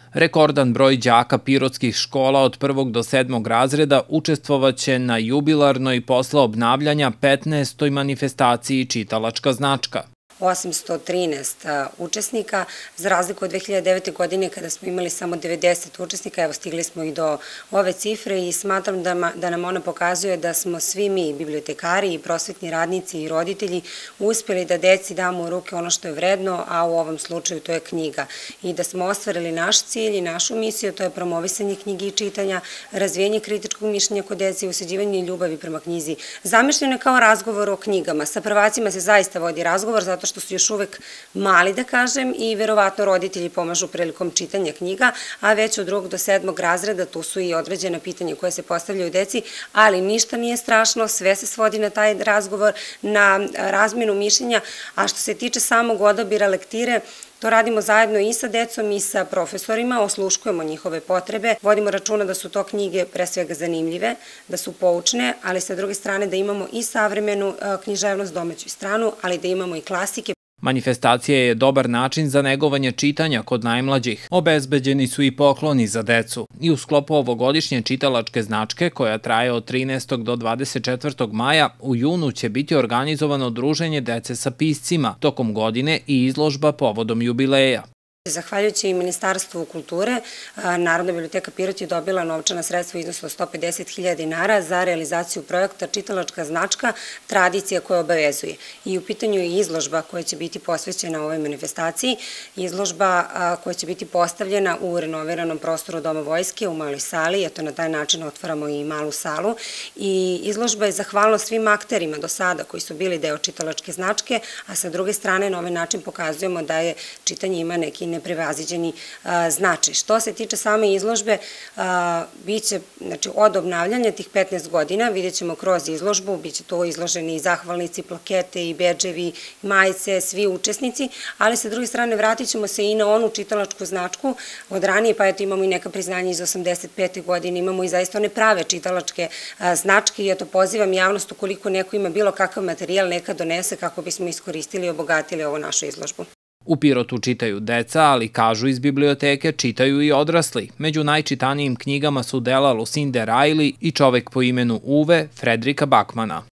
Rekordan broj đaka pirotskih škola od 1. do 7. razreda učestvovaće na jubilarnoj posle obnavljanja 15. manifestaciji Čitalačka značka. 813 učesnika, za razliku od 2009. godine kada smo imali samo 90 učesnika, evo stigli smo i do ove cifre i smatram da nam ona pokazuje da smo svi mi, bibliotekari i prosvetni radnici i roditelji, uspjeli da deci damo u ruke ono što je vredno, a u ovom slučaju to je knjiga. I da smo ostvarili naš cilj i našu misiju, to je promovisanje knjige i čitanja, razvijanje kritičkog mišljenja kod dece i usađivanje ljubavi prema knjizi. Zamišljeno je kao razgovor o knjigama. Sa prvacima se zaista vodi razgovor, zato što su još uvek mali, da kažem, i verovatno roditelji pomažu prilikom čitanja knjiga, a već od 2. do 7. razreda tu su i određena pitanja koje se postavljaju deci, ali ništa nije strašno, sve se svodi na taj razgovor, na razmenu mišljenja, a što se tiče samog odabira lektire, to radimo zajedno i sa decom i sa profesorima, osluškujemo njihove potrebe, vodimo računa da su to knjige pre svega zanimljive, da su poučne, ali sa druge strane da imamo i savremenu književnost, domaću i stranu, ali da imamo i klasike. Manifestacija je dobar način za negovanje čitanja kod najmlađih. Obezbeđeni su i pokloni za decu. I u sklopu ovogodišnje čitalačke značke, koja traje od 13. do 24. maja, u junu će biti organizovano druženje dece sa piscima, tokom godine i izložba povodom jubileja. Zahvaljujući i Ministarstvu kulture, Narodna biblioteka Pirot je dobila novčana sredstva u iznosu od 150.000 dinara za realizaciju projekta Čitalačka značka, tradicija koja obavezuje. I u pitanju je izložba koja će biti posvećena ovoj manifestaciji, izložba koja će biti postavljena u renoviranom prostoru Doma vojske u maloj sali, eto na taj način otvaramo i malu salu. I izložba je zahvalnost svim akterima do sada koji su bili deo Čitalačke značke, a sa druge strane na ovaj način pokazujemo da je čitanje ima neki neprevaziđeni značaj. Što se tiče same izložbe, biće od obnavljanja tih 15 godina, vidjet ćemo kroz izložbu, biće to izloženi i zahvalnici, plakete i bedževi, majice, svi učesnici, ali sa druge strane vratit ćemo se i na onu čitalačku značku od ranije, pa eto imamo i neka priznanja iz 85. godine, imamo i zaista one prave čitalačke značke i eto pozivam javnost ukoliko neko ima bilo kakav materijal neka donese kako bismo iskoristili i obogatili ovu našu izložbu. U Pirotu čitaju deca, ali kažu iz biblioteke čitaju i odrasli. Među najčitanijim knjigama su dela Lucinde Riley i Čovek po imenu Uve Fredrika Bakmana.